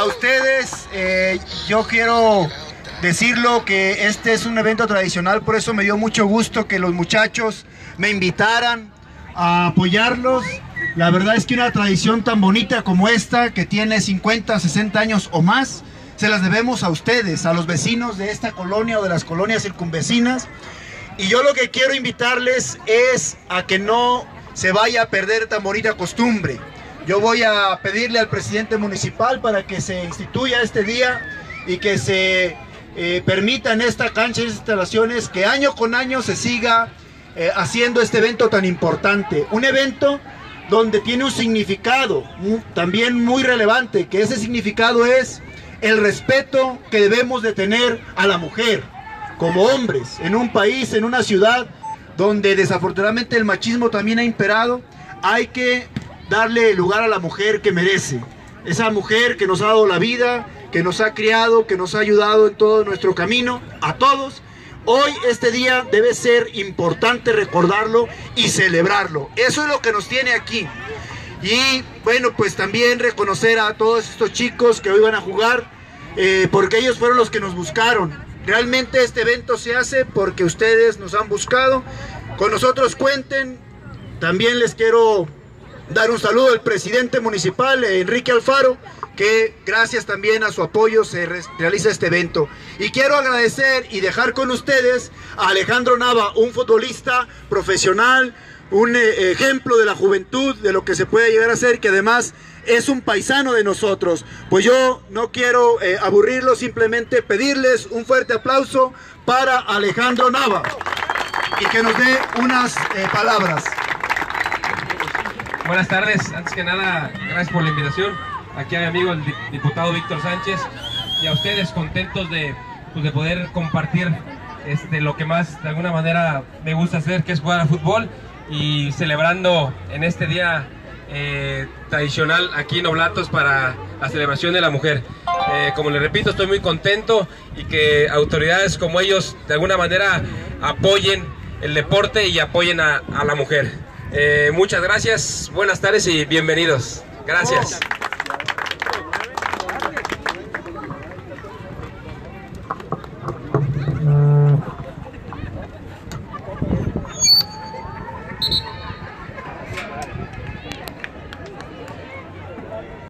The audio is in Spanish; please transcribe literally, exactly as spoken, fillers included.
a ustedes, eh, yo quiero decirlo que este es un evento tradicional, por eso me dio mucho gusto que los muchachos me invitaran a apoyarlos. La verdad es que una tradición tan bonita como esta, que tiene cincuenta, sesenta años o más, se las debemos a ustedes, a los vecinos de esta colonia o de las colonias circunvecinas. Y yo lo que quiero invitarles es a que no se vaya a perder tan bonita costumbre. Yo voy a pedirle al presidente municipal para que se instituya este día y que se eh, permita en esta cancha y instalaciones que año con año se siga eh, haciendo este evento tan importante. Un evento donde tiene un significado muy, también muy relevante, que ese significado es el respeto que debemos de tener a la mujer como hombres en un país, en una ciudad donde desafortunadamente el machismo también ha imperado. Hay que darle lugar a la mujer que merece, esa mujer que nos ha dado la vida, que nos ha criado, que nos ha ayudado en todo nuestro camino, a todos. Hoy este día debe ser importante recordarlo y celebrarlo. Eso es lo que nos tiene aquí. Y bueno, pues también reconocer a todos estos chicos que hoy van a jugar, eh, porque ellos fueron los que nos buscaron. Realmente este evento se hace porque ustedes nos han buscado. Con nosotros cuenten. También les quiero dar un saludo al presidente municipal, Enrique Alfaro, que gracias también a su apoyo se re realiza este evento. Y quiero agradecer y dejar con ustedes a Alejandro Nava, un futbolista profesional, un eh, ejemplo de la juventud, de lo que se puede llegar a ser, que además es un paisano de nosotros. Pues yo no quiero eh, aburrirlos, simplemente pedirles un fuerte aplauso para Alejandro Nava y que nos dé unas eh, palabras. Buenas tardes, antes que nada, gracias por la invitación. Aquí a mi amigo el diputado Víctor Sánchez y a ustedes contentos de, pues, de poder compartir este, lo que más de alguna manera me gusta hacer, que es jugar a fútbol, y celebrando en este día eh, tradicional aquí en Oblatos para la celebración de la mujer. Eh, como les repito, estoy muy contento y que autoridades como ellos de alguna manera apoyen el deporte y apoyen a, a la mujer. Eh, muchas gracias, buenas tardes y bienvenidos. Gracias.